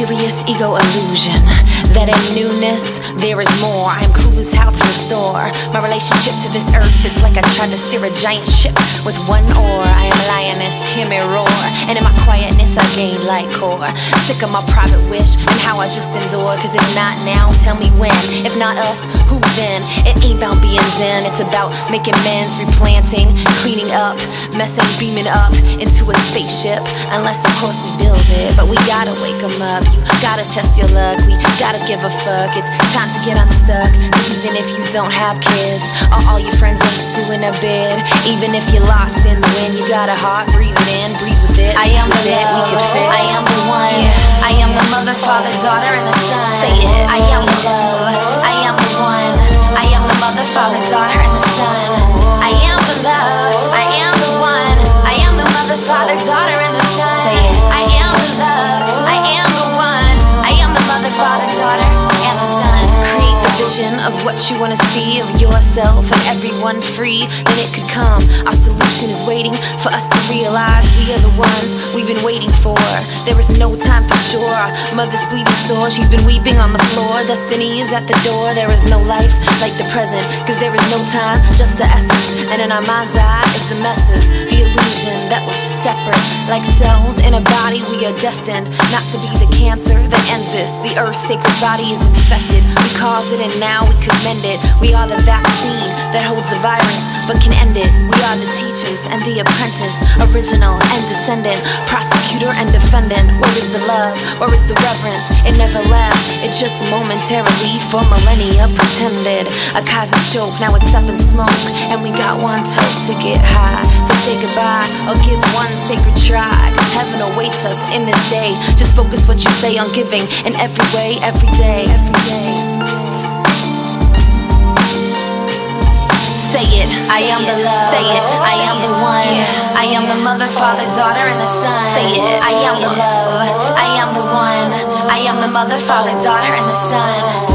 mysterious ego illusion that in newness there is more. I am clueless how to restore my relationship to this earth. It's like I tried to steer a giant ship with one oar. I am lioness, hear me roar, and in my quietness I gain light core. Sick of my private wish and how I just endure. Cause if not now, tell me when. If not us, who then? It ain't about being zen, it's about making amends, replanting, cleaning up, messing, beaming up into a spaceship. Unless of course we build it, but we gotta wake 'em up. You gotta test your luck, we gotta give a fuck. It's time to get unstuck. Even if you don't have kids, or all your friends ain't doing a bid. Even if you're lost in the wind, you got a heart, breathe it in, breathe with it. I am the love, I am the one. I am the mother, father, daughter, and the son. Say it. I am the love, I am the one. I am the mother, father, daughter, and the son. I am the love, I am the one. I am the mother, father, daughter, and the son. Say it. I am the love, I am the one. I am the mother, father, daughter, and the son. Create the vision of what you wanna see of yourself and everyone free, then it could come. Our solution is waiting for us to realize we are the ones we've been waiting for. There is no time for sure. Our mother's bleeding sore, she's been weeping on the floor. Destiny is at the door. There is no life like the present, cause there is no time, just the essence. And in our mind's eye is the messes, the illusion that we're separate. Like cells in a body, we are destined not to be the cancer that ends this. The earth's sacred body is infected. We caused it and now we could mend it. We are the vaccine that holds the virus but can end it. We are the teachers and the apprentice, original and descendant, prosecutor and defendant. Where is the love? Where is the reverence? It never left, it just momentarily for millennia pretended. A cosmic joke, now it's up in smoke, and we got one toke to get high. So say goodbye or give one sacred try, cause heaven awaits us in this day. Just focus what you say on giving in every way, every day, every day. Say it, I am the love. Say it, I am the one. I am the mother, father, daughter, and the son. Say it, I am the love. I am the one. I am the mother, father, daughter, and the son.